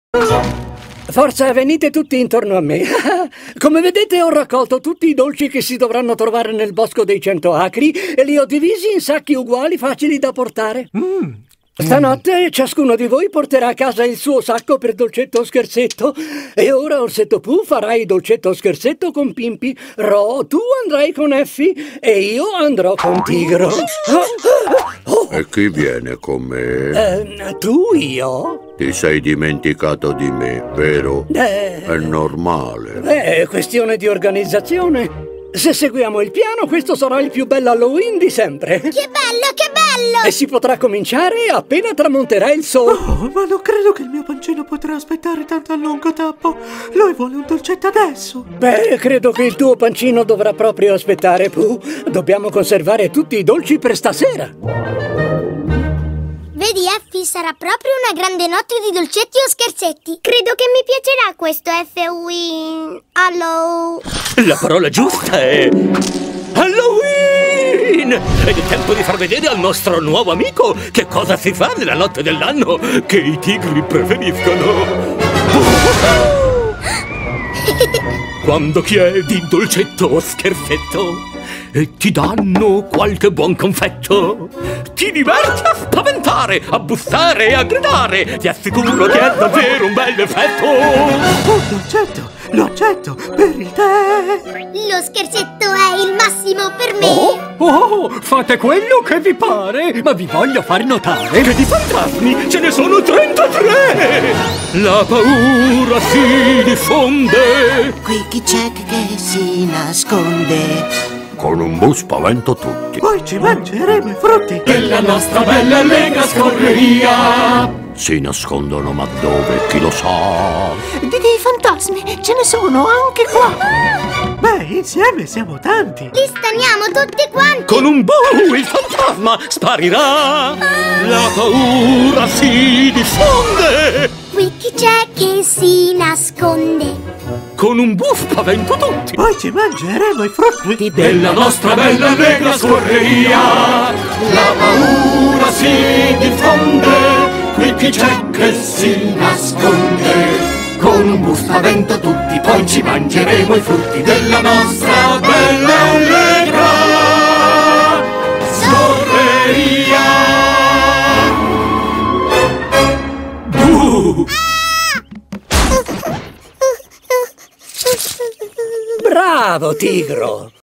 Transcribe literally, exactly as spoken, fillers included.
Forza, venite tutti intorno a me. Come vedete ho raccolto tutti i dolci che si dovranno trovare nel bosco dei cento acri e li ho divisi in sacchi uguali facili da portare. Mm. Stanotte ciascuno di voi porterà a casa il suo sacco per dolcetto o scherzetto. E ora Orsetto Pooh farai dolcetto o scherzetto con Pimpi. Ro, tu andrai con Effie e io andrò con Tigro. Oh. E chi viene con me? Eh, tu, io? Ti sei dimenticato di me, vero? Eh, È normale. È questione di organizzazione. Se seguiamo il piano, questo sarà il più bello Halloween di sempre. Che bello, che bello! E si potrà cominciare appena tramonterà il sole. Oh, ma non credo che il mio pancino potrà aspettare tanto a lungo tempo. Lui vuole un dolcetto adesso. Beh, credo che il tuo pancino dovrà proprio aspettare, Pooh. Dobbiamo conservare tutti i dolci per stasera. Vedi, Effie, sarà proprio una grande notte di dolcetti o scherzetti. Credo che mi piacerà questo Halloween. Hello. La parola giusta è Halloween! Ed è tempo di far vedere al nostro nuovo amico che cosa si fa nella notte dell'anno che i tigri preferiscono. Quando chiedi dolcetto o scherzetto e ti danno qualche buon confetto, ti diverti a spaventare, a bussare e a gridare. Ti assicuro che è davvero un bel effetto. Oh, lo accetto, lo accetto, per il tè. Lo scherzetto è il massimo per me. Oh, oh, fate quello che vi pare, ma vi voglio far notare che di fantasmi ce ne sono trentatré. La paura si diffonde. Qui chi c'è che si nasconde? Con un Boo spavento tutti. Poi ci mangeremo i frutti della nostra bella e allegra scorreria. Si nascondono, ma dove? Chi lo sa? Di dei fantasmi ce ne sono anche qua. Beh, insieme siamo tanti. Li staniamo tutti quanti. Con un Boo il fantasma sparirà. La paura si diffonde. Qui chi c'è che si nasconde? Con un Boo spavento tutti. Poi ci mangeremo i frutti della nostra bella e allegra scorreria. La paura si diffonde. Qui chi c'è che si nasconde? Con un Boo spavento tutti. Poi ci mangeremo i frutti della nostra bella e allegra scorreria. Boo! Bravo, Tigro!